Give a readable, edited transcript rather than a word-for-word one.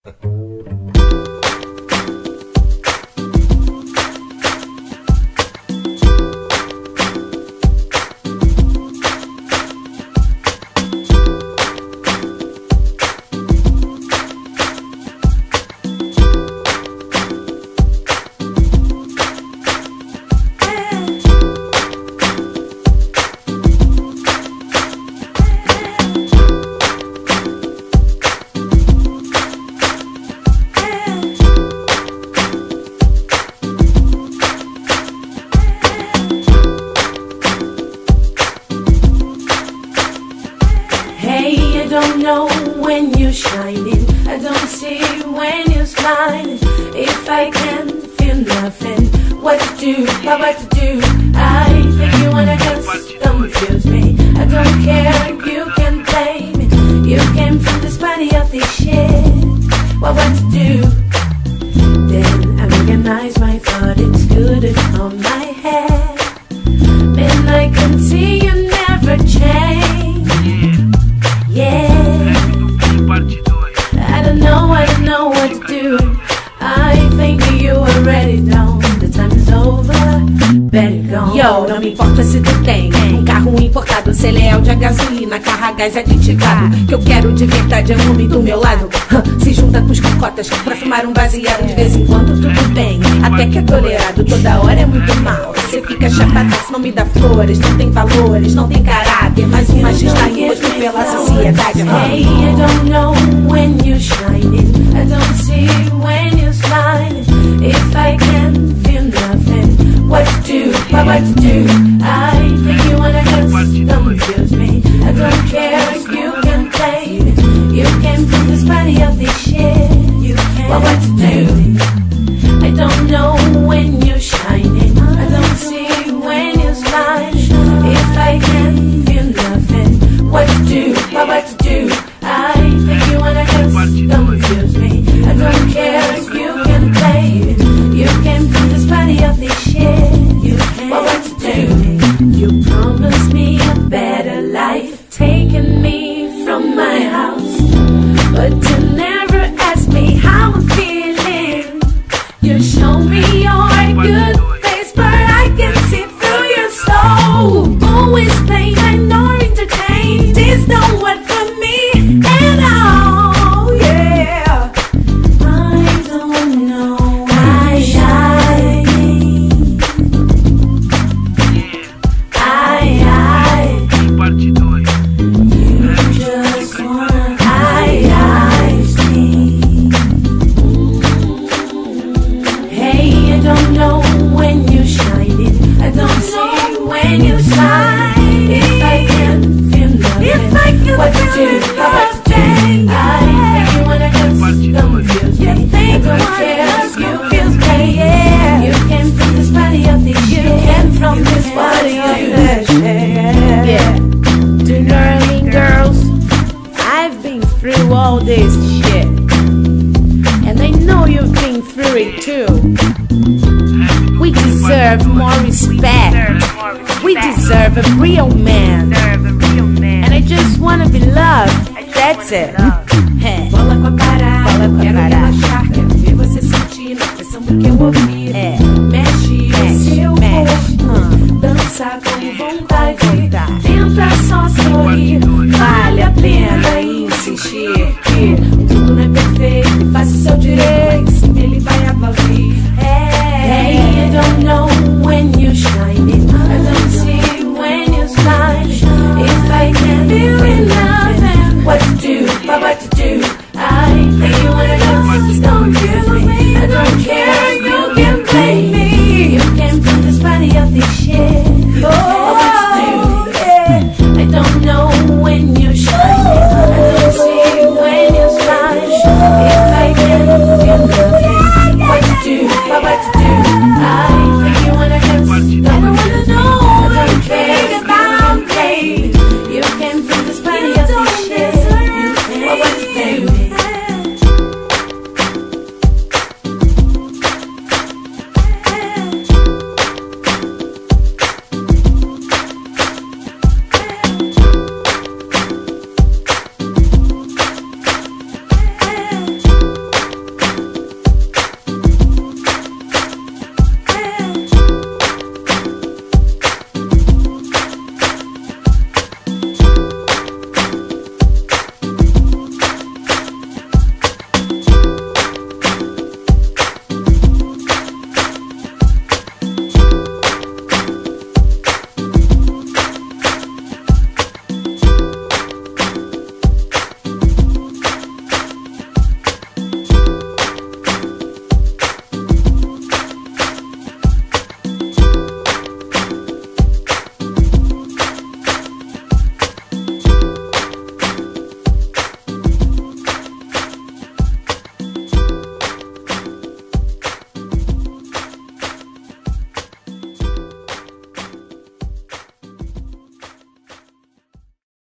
Hey, I don't know when you're shining, I don't see when you're smiling. If I can feel nothing, what to do, what to do. I think you wanna just confuse me. I don't care, you can blame me. You came from this body of this shit. What to do? Then I recognize my thought, it's good, it's on my head. Then I can see you never change. Yeah, I don't know what to do. I think you already know. The time is over, better go. Yo, não me importa se tu tem um carro importado, se ele é o de a gasolina, carro a gás aditivado. Que eu quero de verdade é um homem do meu lado. Se junta com os cocotas pra fumar um baseado de vez em quando, tudo bem, até que é tolerado. Toda hora é muito mal. Você fica chapadaço, não me dá flores, não tem valores, não tem caráter. Mais um machista imposto pela sociedade. Hey, I don't know when you're shining, I don't see when you're smiling. If I can feel nothing, what to do, what to do. I think you wanna just confuse me. I don't care, you can play me. You came from this body of this shit. What to do? I don't know when you're shining, I don't see when you're smiling. If I can feel nothing, what to do, what to do. I think you wanna just confuse me. I don't care, you can play it. You came from this body of this shit. What to do? You promised me a better life, taking me from my house, but you never asked me how I'm feeling. You show me your good face, but I can see through your soul. Always playing and not entertained. This don't work for me at all. Yeah, I don't know why you just wanna Hey, I don't know when you're shining, I don't see when you shine. If I can feel nothing, what to do, what to do. I think you wanna just confuse me. I don't care, you feel pain. Yeah, you came from this body of this shit. You came from this body of this shit. Yeah, do you know what I mean, girls? I've been through all this shit, and I know you've been through it too. We deserve more respect. We deserve a real man. And I just wanna be loved. That's it. Bola com a parada, quero relaxar, quero ver você sentir na pressão do que eu ouvi.